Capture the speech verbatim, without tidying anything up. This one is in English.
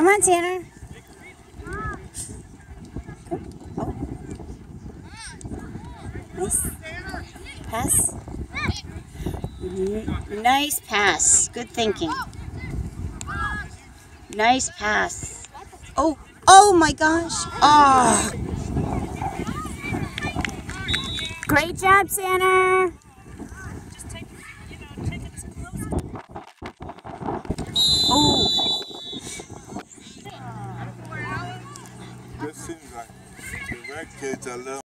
Come on, Tanner. Oh. Nice. Pass. N nice pass. Good thinking. Nice pass. Oh, oh my gosh. Oh. Great job, Tanner. Oh. Just seems like the red kids are little.